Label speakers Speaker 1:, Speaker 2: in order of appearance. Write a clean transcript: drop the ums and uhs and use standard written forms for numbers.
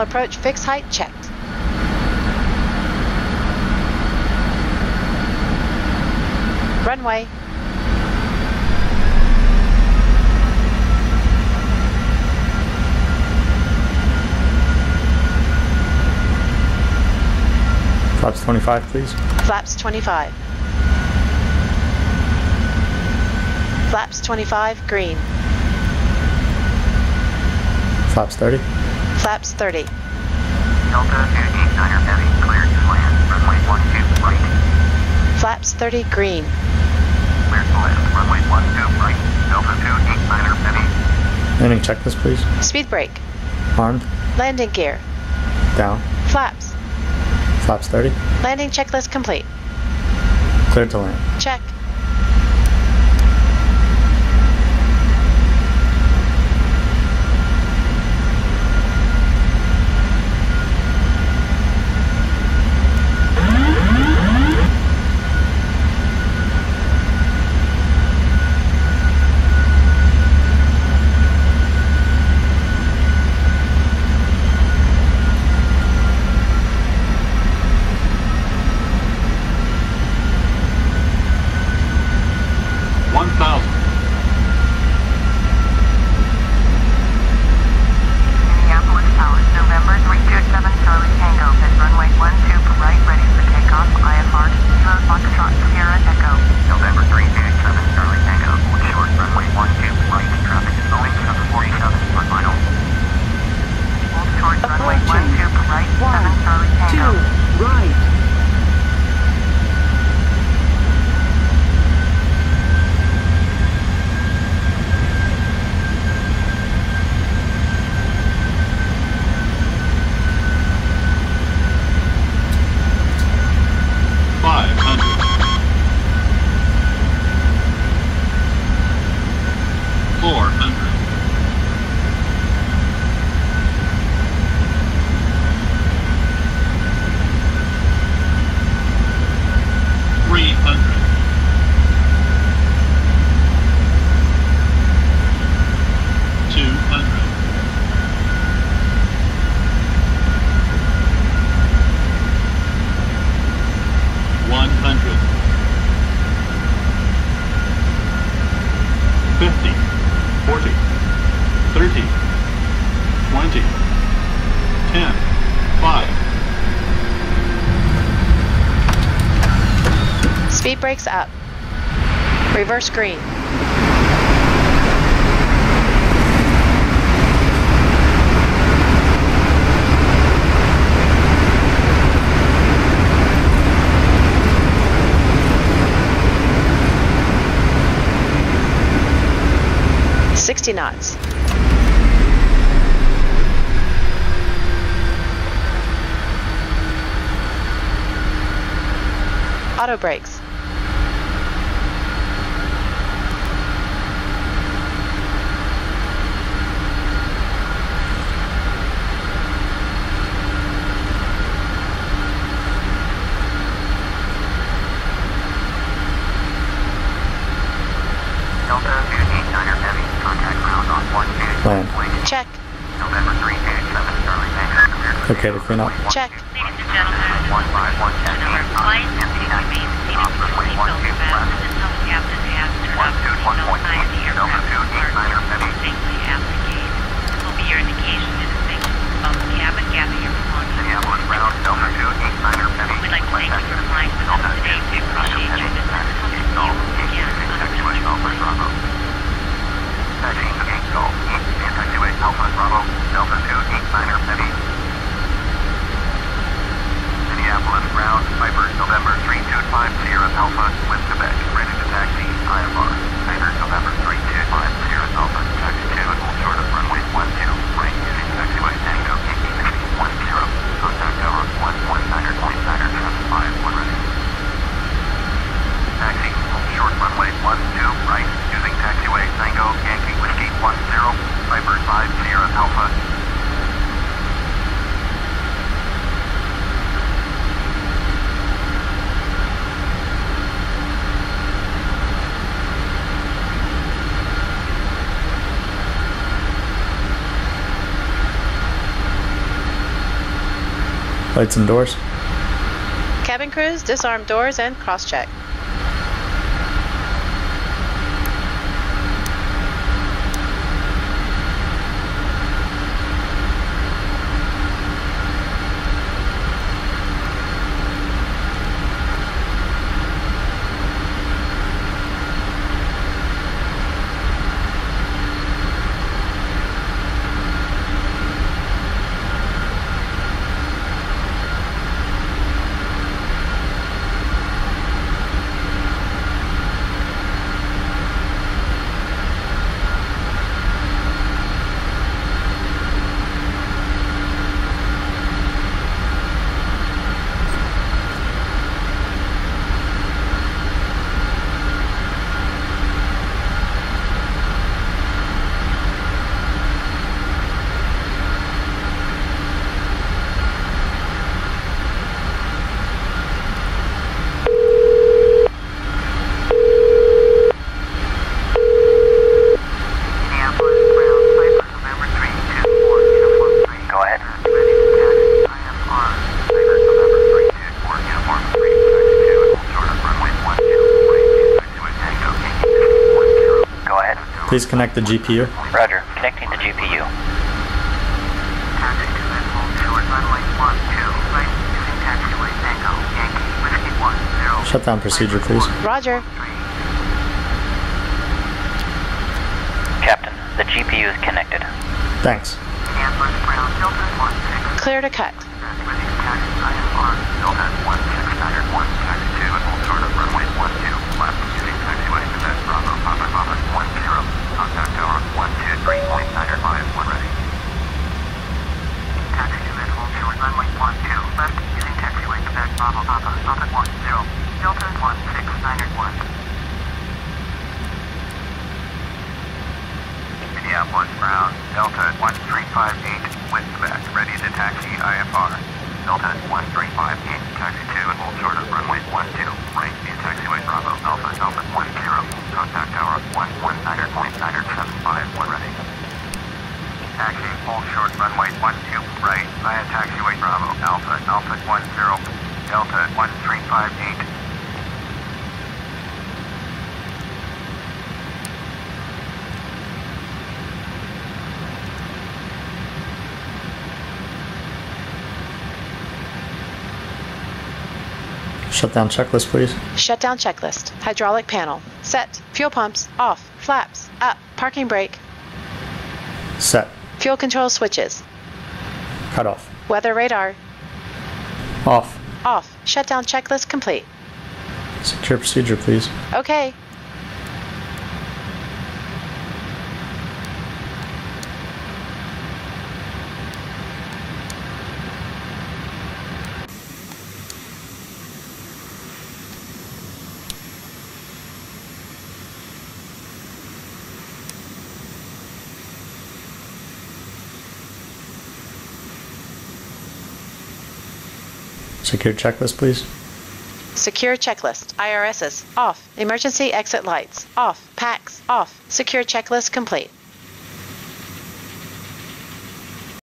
Speaker 1: approach fixed height checked. Runway.
Speaker 2: Flaps 25, please.
Speaker 1: Flaps 25. Flaps 25, green.
Speaker 2: Flaps 30.
Speaker 1: Flaps 30.
Speaker 3: Delta 289er heavy, cleared to land, runway 12 right.
Speaker 1: Flaps 30, green.
Speaker 3: Cleared to land, runway 12 right. Delta 289er heavy.
Speaker 2: Landing checklist, please.
Speaker 1: Speed brake.
Speaker 2: Armed.
Speaker 1: Landing gear.
Speaker 2: Down.
Speaker 1: Flaps.
Speaker 2: Flaps 30.
Speaker 1: Landing checklist complete.
Speaker 2: Cleared to land.
Speaker 1: Check. Speed brakes up. Reverse green. "60 knots. Auto brakes.
Speaker 3: Delta 289er heavy, contact ground on 12.
Speaker 1: Check.
Speaker 3: November 387, Charlie Tango, cleared for
Speaker 2: Okay to clean up.
Speaker 1: Check.
Speaker 4: Ladies and gentlemen,
Speaker 3: 15110
Speaker 4: number of flight remains seated with seatbelt fastened until the captain has turned off the seatbelt sign of the aircraft safely at the gate. This will be your indication to the stations above the cabin. Gather your belongings.
Speaker 3: Minneapolis ground, Delta 289er heavy.
Speaker 4: We'd like to thank you for flying with us today. We appreciate your business and hope to see you again on a future flight.
Speaker 3: Taxi to Gate Golf, anti-2 Alpha Bravo, Delta 289er heavy. Minneapolis ground, Viper, November 325 Sierra Alpha, with Quebec, ready to taxi, IFR. Viper, November 325 Sierra Alpha, taxi 2 and hold short of runway 12, right using taxiway Tango, Yankee Whiskey 10, contact tower 119er 29er 75, when ready. Taxi, hold short runway 12, right using taxiway Tango, Yankee Whiskey 10, Viper 5 Sierra Alpha.
Speaker 2: Lights and doors.
Speaker 1: Cabin crews, disarm doors and cross-check.
Speaker 2: Please connect the GPU.
Speaker 5: Roger. Connecting the GPU.
Speaker 3: Taxi to Redmond Short runway 12, right using taxiway Tango, Yankee, Whiskey 10.
Speaker 2: Shutdown procedure, please.
Speaker 1: Roger.
Speaker 5: Captain, the GPU is connected.
Speaker 2: Thanks.
Speaker 3: Campus Brown, Delta 16.
Speaker 1: Clear to cut.
Speaker 3: Ready to taxi IFR, Delta 1691, taxi to and hold short of runway 12, left using taxiway Quebec Bravo Papa Papa 10. Contact tower 123.951 ready. Taxi to and hold short runway 12, left using taxiway Quebec Bravo Papa Papa 10, Delta 1691. Minneapolis Brown, Delta 1358, with Quebec, ready to taxi IFR. Delta 1358, taxi to and hold short of runway 12, right via taxiway Bravo Alpha Alpha 10, contact tower 119.975, ready. Taxi, hold short runway 12, right via taxiway Bravo Alpha Alpha 10, Delta 1358.
Speaker 2: Shutdown checklist, please.
Speaker 1: Shutdown checklist. Hydraulic panel. Set. Fuel pumps. Off. Flaps. Up. Parking brake.
Speaker 2: Set.
Speaker 1: Fuel control switches.
Speaker 2: Cut off.
Speaker 1: Weather radar.
Speaker 2: Off.
Speaker 1: Off. Shutdown checklist complete.
Speaker 2: Secure procedure, please.
Speaker 1: Okay.
Speaker 2: Secure checklist, please.
Speaker 1: Secure checklist. IRSs. Off. Emergency exit lights. Off. PACs. Off. Secure checklist complete.